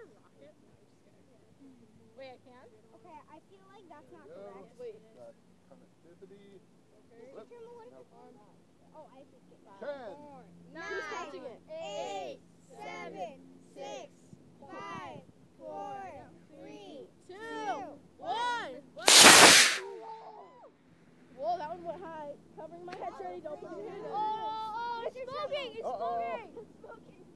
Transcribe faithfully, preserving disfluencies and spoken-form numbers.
a rocket? No, I'm just kidding. Wait, I can? Okay, I feel like that's not Go. correct. Wait. Got conductivity. Okay. Flip. Oh, I think it's five. Ten. Who's counting it? Eight, seven, six, five, four, three, Two, one. Whoa, that one went high. Covering my head, Trinity. Don't put your hand in. Oh, oh, it's smoking! It's Uh-oh. smoking! It's smoking!